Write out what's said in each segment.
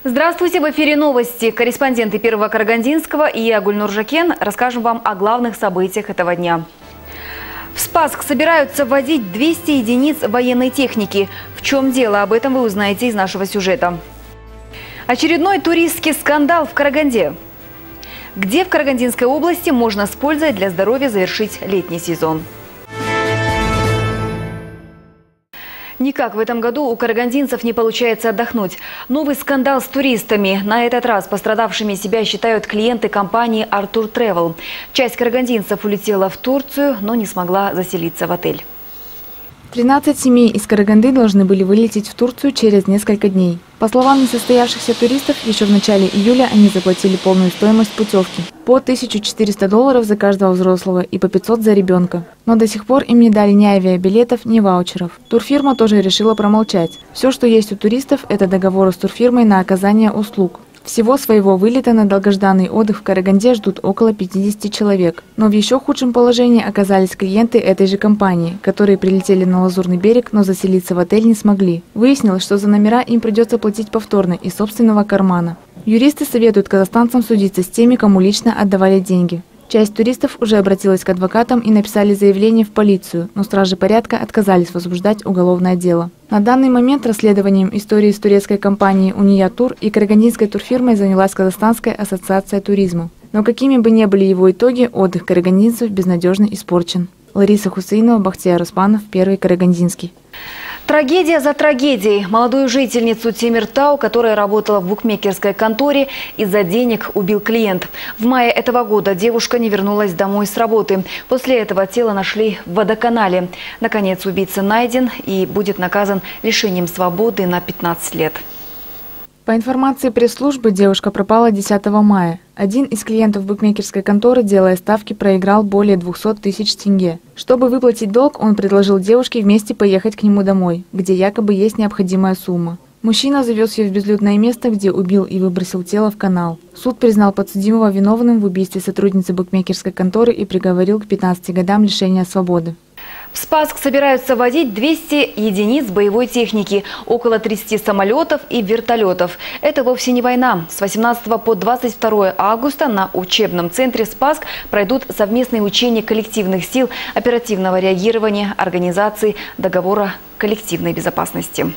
Здравствуйте, в эфире новости. Корреспонденты Первого Карагандинского и я, Гульнур Жакен, расскажем вам о главных событиях этого дня. В Спасск собираются вводить 200 единиц военной техники. В чем дело? Об этом вы узнаете из нашего сюжета. Очередной туристский скандал в Караганде. Где в Карагандинской области можно с пользой для здоровья завершить летний сезон? Никак в этом году у карагандинцев не получается отдохнуть. Новый скандал с туристами. На этот раз пострадавшими себя считают клиенты компании «Артур Тревел». Часть карагандинцев улетела в Турцию, но не смогла заселиться в отель. 13 семей из Караганды должны были вылететь в Турцию через несколько дней. По словам несостоявшихся туристов, еще в начале июля они заплатили полную стоимость путевки – по $1400 за каждого взрослого и по 500 за ребенка. Но до сих пор им не дали ни авиабилетов, ни ваучеров. Турфирма тоже решила промолчать. Все, что есть у туристов – это договоры с турфирмой на оказание услуг. Всего своего вылета на долгожданный отдых в Караганде ждут около 50 человек. Но в еще худшем положении оказались клиенты этой же компании, которые прилетели на Лазурный берег, но заселиться в отель не смогли. Выяснилось, что за номера им придется платить повторно из собственного кармана. Юристы советуют казахстанцам судиться с теми, кому лично отдавали деньги. Часть туристов уже обратилась к адвокатам и написали заявление в полицию, но стражи порядка отказались возбуждать уголовное дело. На данный момент расследованием истории с турецкой компанией «Уния Тур» и карагандинской турфирмой занялась Казахстанская ассоциация туризма. Но какими бы ни были его итоги, отдых карагандинцев безнадежно испорчен. Лариса Хусейнова, Бахтияр Успанов, Первый Карагандинский. Трагедия за трагедией. Молодую жительницу Темиртау, которая работала в букмекерской конторе, из-за денег убил клиент. В мае этого года девушка не вернулась домой с работы. После этого тело нашли в водоканале. Наконец, убийца найден и будет наказан лишением свободы на 15 лет. По информации пресс-службы, девушка пропала 10 мая. Один из клиентов букмекерской конторы, делая ставки, проиграл более 200 тысяч тенге. Чтобы выплатить долг, он предложил девушке вместе поехать к нему домой, где якобы есть необходимая сумма. Мужчина завез ее в безлюдное место, где убил и выбросил тело в канал. Суд признал подсудимого виновным в убийстве сотрудницы букмекерской конторы и приговорил к 15 годам лишения свободы. В Спасск собираются вводить 200 единиц боевой техники, около 30 самолетов и вертолетов. Это вовсе не война. С 18 по 22 августа на учебном центре Спасск пройдут совместные учения коллективных сил оперативного реагирования организации договора коллективной безопасности.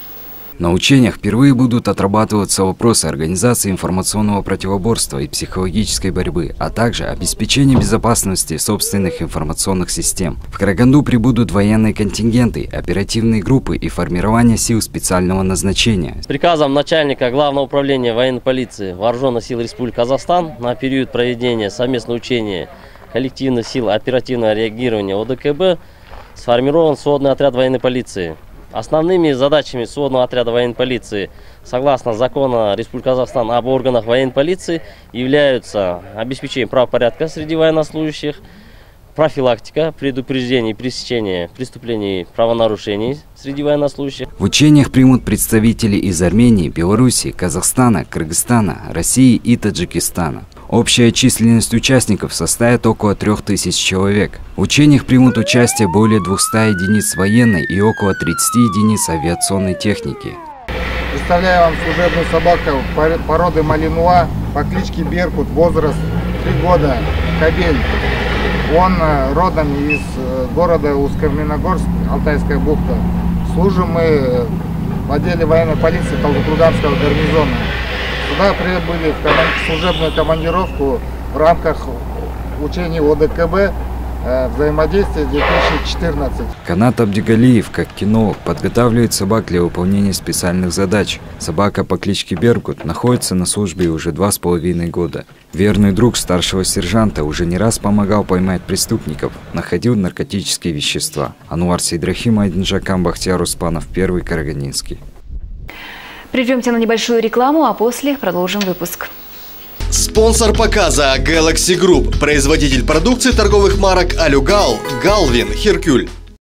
На учениях впервые будут отрабатываться вопросы организации информационного противоборства и психологической борьбы, а также обеспечения безопасности собственных информационных систем. В Караганду прибудут военные контингенты, оперативные группы и формирование сил специального назначения. С приказом начальника Главного управления военной полиции Вооруженных сил Республики Казахстан на период проведения совместного учения коллективных сил оперативного реагирования ОДКБ сформирован сводный отряд военной полиции. Основными задачами сводного отряда военной полиции, согласно закону Республики Казахстан об органах военной полиции, являются обеспечение правопорядка среди военнослужащих, профилактика, предупреждение и пресечение преступлений и правонарушений среди военнослужащих. В учениях примут представители из Армении, Беларуси, Казахстана, Кыргызстана, России и Таджикистана. Общая численность участников составит около 3000 человек. В учениях примут участие более 200 единиц военной и около 30 единиц авиационной техники. Представляю вам служебную собаку породы малинуа по кличке Беркут, возраст 3 года, кобель. Он родом из города Усть-Каменогорск, Алтайская бухта. Служим мы в отделе военной полиции Талдыкурганского гарнизона. Сюда прибыли в служебную командировку в рамках учений ОДКБ «Взаимодействие 2014». Канат Абдигалиев, как кинолог, подготавливает собак для выполнения специальных задач. Собака по кличке Беркут находится на службе уже 2,5 года. Верный друг старшего сержанта уже не раз помогал поймать преступников, находил наркотические вещества. Ануар Сейдрахим, Айдин Жакан, Бахтияр Успанов, Первый Карагандинский. Прервемся на небольшую рекламу, а после продолжим выпуск. Спонсор показа Galaxy Group, производитель продукции торговых марок Алюгал, Галвин, Херкюль.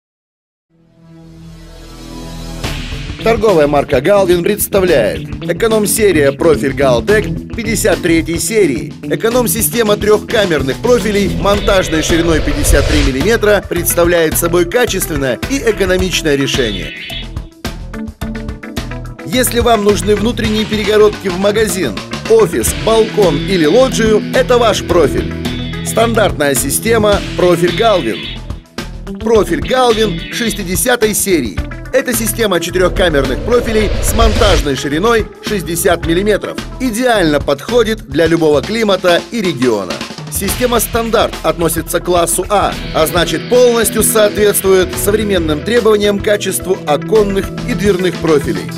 Торговая марка Галвин представляет эконом-серия профиль Галтек 53 серии. Эконом-система трехкамерных профилей монтажной шириной 53 мм представляет собой качественное и экономичное решение. Если вам нужны внутренние перегородки в магазин, офис, балкон или лоджию, это ваш профиль. Стандартная система «Профиль Галвин». Профиль Галвин 60-й серии. Это система четырехкамерных профилей с монтажной шириной 60 мм. Идеально подходит для любого климата и региона. Система «Стандарт» относится к классу А, а значит полностью соответствует современным требованиям к качеству оконных и дверных профилей.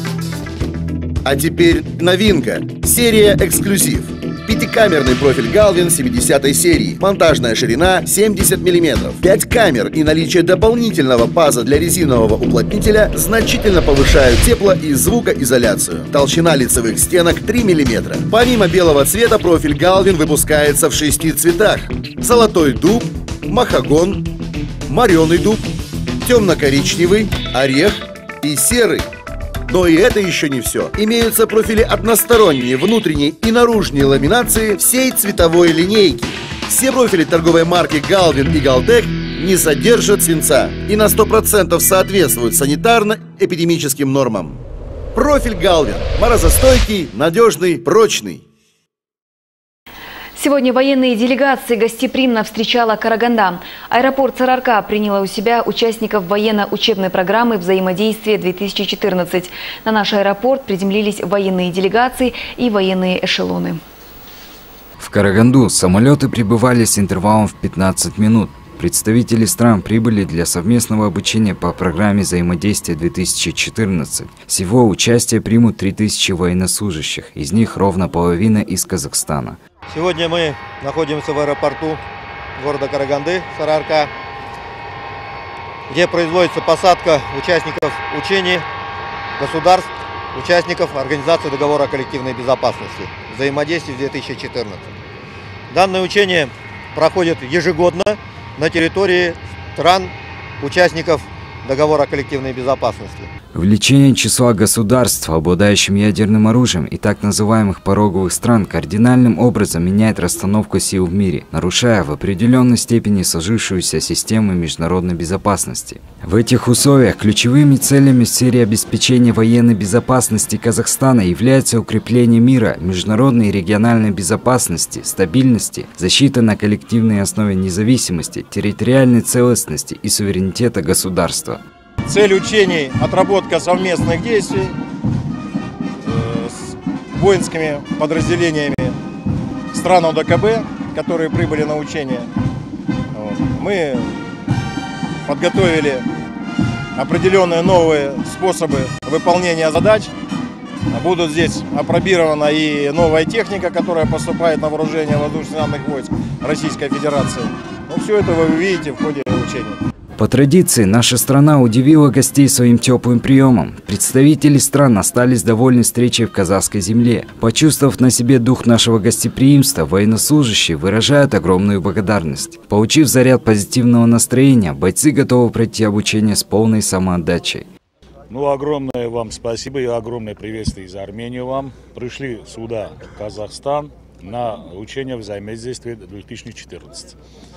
А теперь новинка. Серия «Эксклюзив». Пятикамерный профиль Галвин 70-й серии. Монтажная ширина 70 мм. 5 камер и наличие дополнительного паза для резинового уплотнителя значительно повышают тепло- и звукоизоляцию. Толщина лицевых стенок 3 мм. Помимо белого цвета, профиль Галвин выпускается в 6 цветах. Золотой дуб, махагон, мореный дуб, темно-коричневый, орех и серый. Но и это еще не все. Имеются профили односторонние, внутренней и наружной ламинации всей цветовой линейки. Все профили торговой марки Galvin и Galtec не содержат свинца и на 100% соответствуют санитарно-эпидемическим нормам. Профиль Galvin – морозостойкий, надежный, прочный. Сегодня военные делегации гостеприимно встречала Караганда. Аэропорт Сарыарка приняла у себя участников военно-учебной программы «Взаимодействие-2014». На наш аэропорт приземлились военные делегации и военные эшелоны. В Караганду самолеты прибывали с интервалом в 15 минут. Представители стран прибыли для совместного обучения по программе «Взаимодействие-2014». Всего участие примут 3000 военнослужащих, из них ровно половина из Казахстана. Сегодня мы находимся в аэропорту города Караганды, Сарыарка, где производится посадка участников учений государств, участников Организации договора о коллективной безопасности «Взаимодействие-2014». Данное учение проходит ежегодно на территории стран, участников договора о коллективной безопасности. Увеличение числа государств, обладающих ядерным оружием, и так называемых пороговых стран кардинальным образом меняет расстановку сил в мире, нарушая в определенной степени сложившуюся систему международной безопасности. В этих условиях ключевыми целями в сфере обеспечения военной безопасности Казахстана является укрепление мира, международной и региональной безопасности, стабильности, защита на коллективной основе независимости, территориальной целостности и суверенитета государства. Цель учений – отработка совместных действий с воинскими подразделениями стран ОДКБ, которые прибыли на учения. Мы подготовили определенные новые способы выполнения задач. Будут здесь апробирована и новая техника, которая поступает на вооружение воздушно-десантных войск Российской Федерации. Но все это вы увидите в ходе учений. По традиции, наша страна удивила гостей своим теплым приемом. Представители стран остались довольны встречей в казахской земле. Почувствовав на себе дух нашего гостеприимства, военнослужащие выражают огромную благодарность. Получив заряд позитивного настроения, бойцы готовы пройти обучение с полной самоотдачей. Огромное вам спасибо и огромное приветствие из Армении вам. Пришли сюда, в Казахстан, на учение взаимодействия 2014.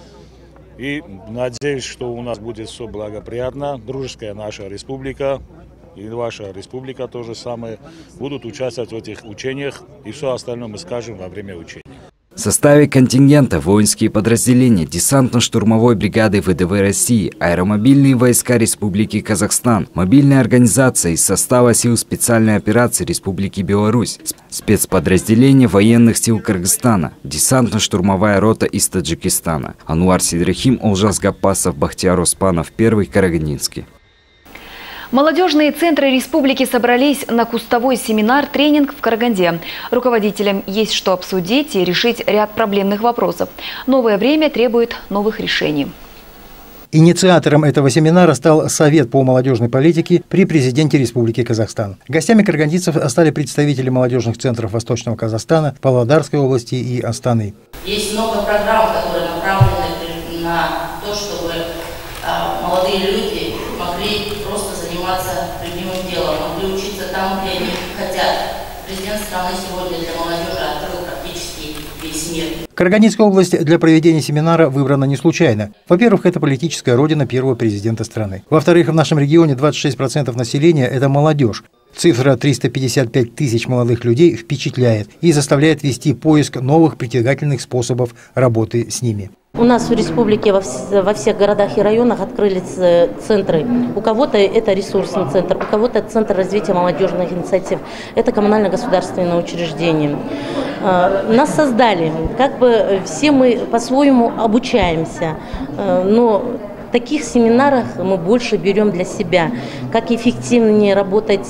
И надеюсь, что у нас будет все благоприятно. Дружеская наша республика и ваша республика тоже самое будут участвовать в этих учениях. И все остальное мы скажем во время учения. В составе контингента воинские подразделения десантно-штурмовой бригады ВДВ России, аэромобильные войска Республики Казахстан, мобильная организация из состава сил специальной операции Республики Беларусь, спецподразделение военных сил Кыргызстана, десантно-штурмовая рота из Таджикистана. Ануар Сидрахим, Олжас Гапасов, Бахтияр Оспанов, Первый Карагандинский. Молодежные центры республики собрались на кустовой семинар-тренинг в Караганде. Руководителям есть что обсудить и решить ряд проблемных вопросов. Новое время требует новых решений. Инициатором этого семинара стал Совет по молодежной политике при президенте Республики Казахстан. Гостями карагандинцев стали представители молодежных центров Восточного Казахстана, Павлодарской области и Астаны. Есть много программ, которые направлены на то, чтобы молодые люди могли просто заниматься любимым делом, могли учиться там, где они хотят. Президент страны сегодня для молодежи открыл практически весь мир. Карагандинская область для проведения семинара выбрана не случайно. Во-первых, это политическая родина первого президента страны. Во-вторых, в нашем регионе 26% населения – это молодежь. Цифра 355 тысяч молодых людей впечатляет и заставляет вести поиск новых притягательных способов работы с ними. У нас в республике во всех городах и районах открылись центры. У кого-то это ресурсный центр, у кого-то это центр развития молодежных инициатив. Это коммунально-государственное учреждение. Нас создали, как бы все мы по-своему обучаемся, но в таких семинарах мы больше берем для себя, как эффективнее работать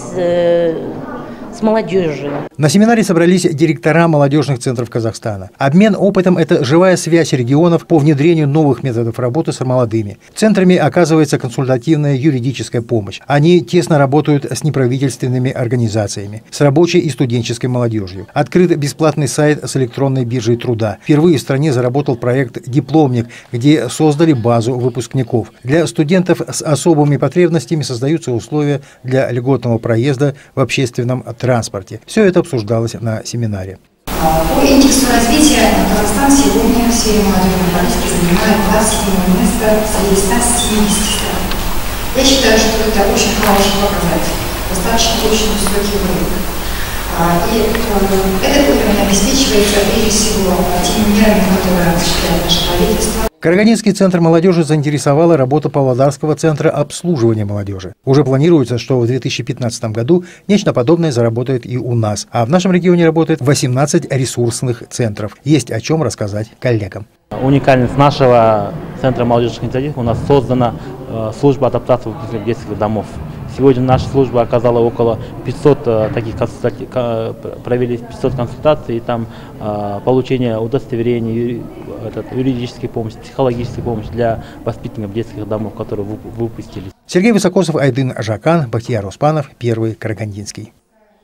с молодежью. На семинаре собрались директора молодежных центров Казахстана. Обмен опытом – это живая связь регионов по внедрению новых методов работы с молодыми. Центрами оказывается консультативная юридическая помощь. Они тесно работают с неправительственными организациями, с рабочей и студенческой молодежью. Открыт бесплатный сайт с электронной биржей труда. Впервые в стране заработал проект «Дипломник», где создали базу выпускников. Для студентов с особыми потребностями создаются условия для льготного проезда в общественном транспорте. Все это обсуждалось на семинаре. По индексу развития Казахстан сегодня в сфере молодежной политики занимает 27 место среди 170 стран. Я считаю, что это очень хороший показатель, достаточно очень высокий уровень. И этот уровень обеспечивается прежде всего теми мерами, которые осуществляет наше правительство. Карагандинский центр молодежи заинтересовала работа Павлодарского центра обслуживания молодежи. Уже планируется, что в 2015 году нечто подобное заработает и у нас. А в нашем регионе работает 18 ресурсных центров. Есть о чем рассказать коллегам. Уникальность нашего центра молодежных инициатив: у нас создана служба адаптации выпускников детских домов. Сегодня наша служба оказала около 500 таких консультаций, провели 500 консультаций, и там получение удостоверений, юридической помощи, психологической помощи для воспитанников детских домов, которые выпустились. Сергей Высокосов, Айдын Жакан, Бахтияр Успанов, Первый Карагандинский.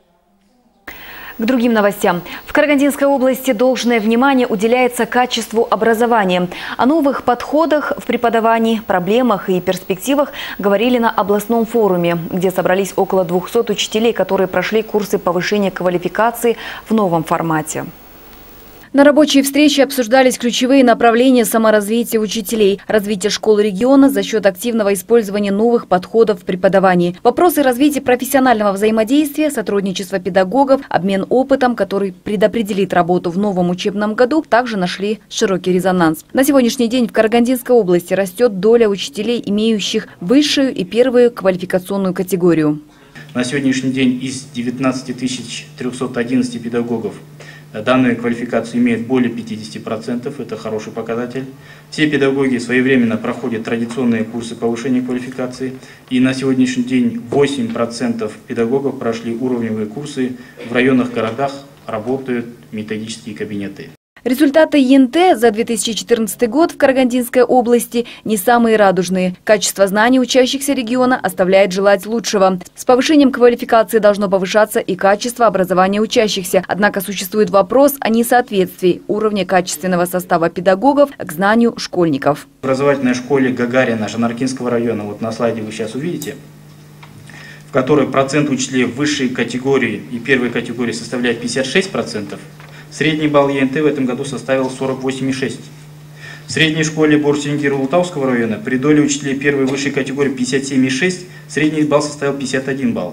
К другим новостям. В Карагандинской области должное внимание уделяется качеству образования. О новых подходах в преподавании, проблемах и перспективах говорили на областном форуме, где собрались около 200 учителей, которые прошли курсы повышения квалификации в новом формате. На рабочей встрече обсуждались ключевые направления саморазвития учителей, развитие школ региона за счет активного использования новых подходов в преподавании, вопросы развития профессионального взаимодействия, сотрудничества педагогов, обмен опытом, который предопределит работу в новом учебном году, также нашли широкий резонанс. На сегодняшний день в Карагандинской области растет доля учителей, имеющих высшую и первую квалификационную категорию. На сегодняшний день из 19 311 педагогов данную квалификацию имеет более 50%, это хороший показатель. Все педагоги своевременно проходят традиционные курсы повышения квалификации, и на сегодняшний день 8% педагогов прошли уровневые курсы, в районных городах работают методические кабинеты. Результаты ЕНТ за 2014 год в Карагандинской области не самые радужные. Качество знаний учащихся региона оставляет желать лучшего. С повышением квалификации должно повышаться и качество образования учащихся. Однако существует вопрос о несоответствии уровня качественного состава педагогов к знанию школьников. В образовательной школе Гагарина Жанаркинского района, вот на слайде вы сейчас увидите, в которой процент учителей высшей категории и первой категории составляет 56%, средний балл ЕНТ в этом году составил 48,6. В средней школе Борсенгира Ултавского района при доле учителей первой высшей категории 57,6, средний балл составил 51 балл.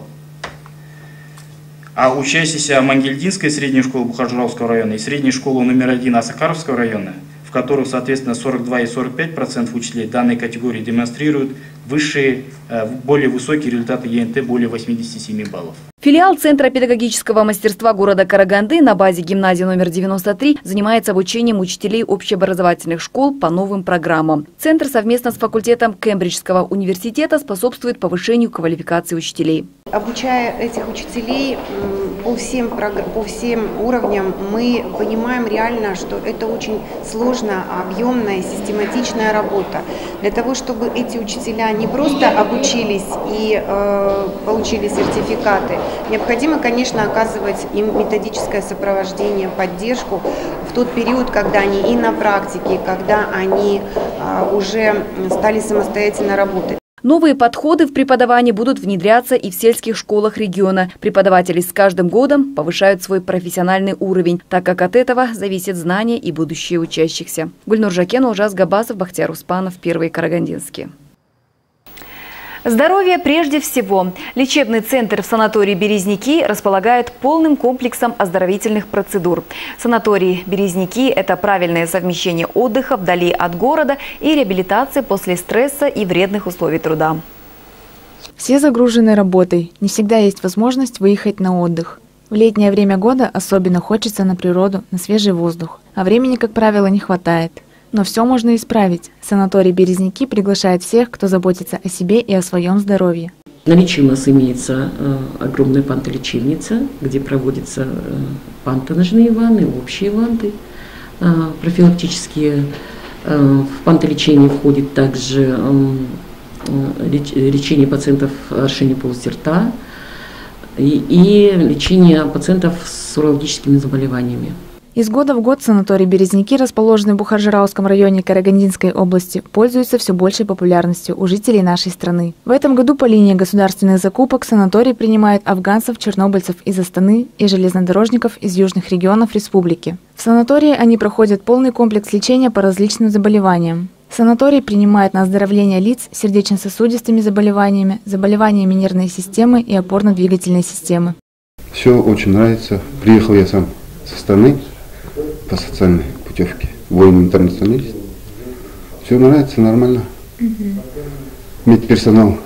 А учащиеся Мангельдинской средней школы Бухаржуравского района и средней школы номер 1 Асакаровского района, в которых, соответственно, 42 и 45% учителей данной категории демонстрируют высшие, более высокие результаты ЕНТ, более 87 баллов. Филиал Центра педагогического мастерства города Караганды на базе гимназии номер 93 занимается обучением учителей общеобразовательных школ по новым программам. Центр совместно с факультетом Кембриджского университета способствует повышению квалификации учителей. Обучая этих учителей по всем уровням, мы понимаем реально, что это очень сложная, объемная, систематичная работа. Для того, чтобы эти учителя не просто обучились и получили сертификаты, необходимо, конечно, оказывать им методическое сопровождение, поддержку в тот период, когда они и на практике, когда они уже стали самостоятельно работать. Новые подходы в преподавании будут внедряться и в сельских школах региона. Преподаватели с каждым годом повышают свой профессиональный уровень, так как от этого зависит знание и будущее учащихся. Гульнур Жакен, Улжас Габасов, Бахтияр Успанов, Первый Карагандинский. Здоровье прежде всего. Лечебный центр в санатории «Березники» располагает полным комплексом оздоровительных процедур. Санаторий «Березники» – это правильное совмещение отдыха вдали от города и реабилитации после стресса и вредных условий труда. Все загружены работой, не всегда есть возможность выехать на отдых. В летнее время года особенно хочется на природу, на свежий воздух, а времени, как правило, не хватает. Но все можно исправить. Санаторий «Березники» приглашает всех, кто заботится о себе и о своем здоровье. В наличии у нас имеется огромная пантолечебница, где проводятся пантоножные ванны, общие ванны, профилактические. В пантолечение входит также лечение пациентов расширения полости рта и лечение пациентов с урологическими заболеваниями. Из года в год санаторий «Березники», расположенный в Бухаржирауском районе Карагандинской области, пользуется все большей популярностью у жителей нашей страны. В этом году по линии государственных закупок санаторий принимает афганцев, чернобыльцев из Астаны и железнодорожников из южных регионов республики. В санатории они проходят полный комплекс лечения по различным заболеваниям. Санаторий принимает на оздоровление лиц с сердечно-сосудистыми заболеваниями, заболеваниями нервной системы и опорно-двигательной системы. Все очень нравится. Приехал я сам со Астаны по социальной путевке. Воин-интернационалист. Все нравится, нормально. Медперсонал,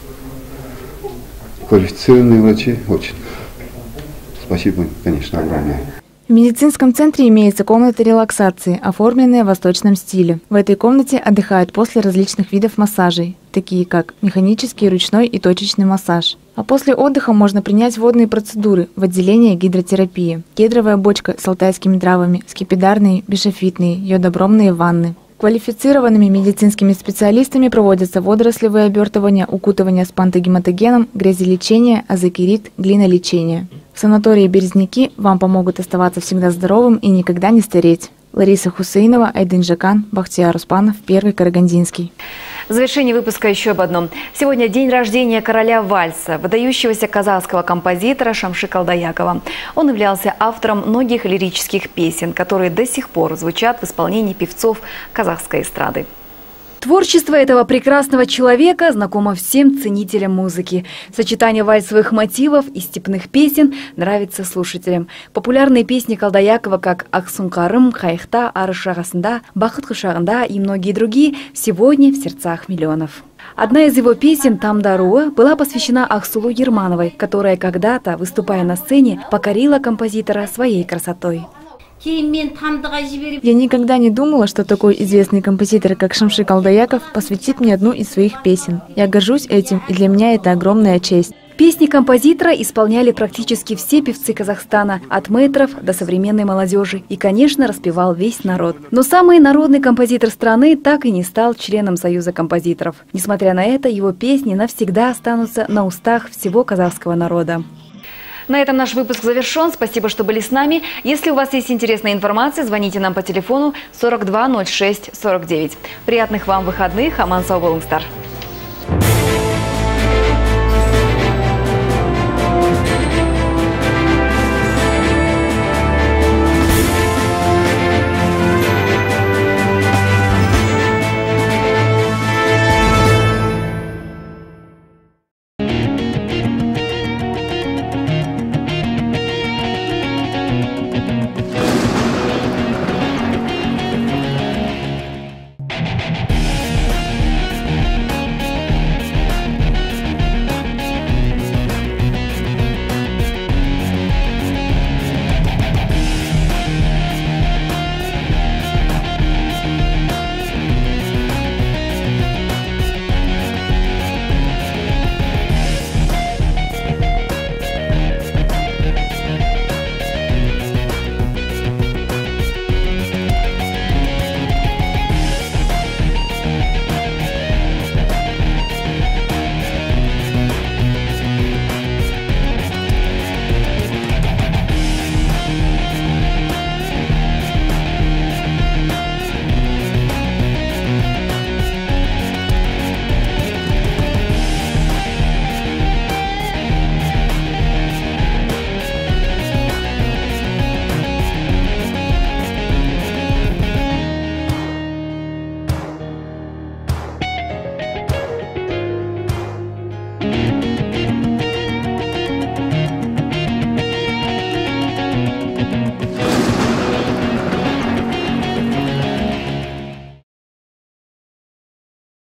квалифицированные врачи. Очень. Спасибо, конечно, огромное. В медицинском центре имеется комната релаксации, оформленная в восточном стиле. В этой комнате отдыхают после различных видов массажей, такие как механический, ручной и точечный массаж. А после отдыха можно принять водные процедуры в отделении гидротерапии. Кедровая бочка с алтайскими травами, скипидарные, бешафитные, йодобромные ванны. Квалифицированными медицинскими специалистами проводятся водорослевые обертывания, укутывания с пантогематогеном, грязелечение, азокерит, глинолечение. В санатории «Березники» вам помогут оставаться всегда здоровым и никогда не стареть. Лариса Хусейнова, Айдын Жакан, Бахтияр Успанов, Первый Карагандинский. В завершении выпуска еще об одном. Сегодня день рождения короля вальса, выдающегося казахского композитора Шамши Калдаякова. Он являлся автором многих лирических песен, которые до сих пор звучат в исполнении певцов казахской эстрады. Творчество этого прекрасного человека знакомо всем ценителям музыки. Сочетание вальсовых мотивов и степных песен нравится слушателям. Популярные песни Калдаякова, как «Аксункарым», «Хайхта», «Арышагасында», «Бахыт Хушагында» и многие другие, сегодня в сердцах миллионов. Одна из его песен «Тамдаруа» была посвящена Ахсулу Ермановой, которая когда-то, выступая на сцене, покорила композитора своей красотой. Я никогда не думала, что такой известный композитор, как Шамши Калдаяков, посвятит мне одну из своих песен. Я горжусь этим, и для меня это огромная честь. Песни композитора исполняли практически все певцы Казахстана, от мэтров до современной молодежи. И, конечно, распевал весь народ. Но самый народный композитор страны так и не стал членом Союза композиторов. Несмотря на это, его песни навсегда останутся на устах всего казахского народа. На этом наш выпуск завершен. Спасибо, что были с нами. Если у вас есть интересная информация, звоните нам по телефону 42 06 49. Приятных вам выходных. Аман сау болыңыздар.